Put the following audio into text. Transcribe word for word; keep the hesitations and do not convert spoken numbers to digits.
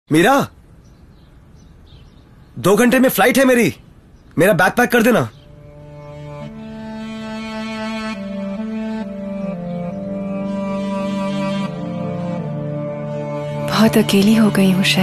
मीरा, दो घंटे में फ्लाइट है मेरी, मेरा बैग पैक कर देना। बहुत अकेली हो गई हूँ शायद।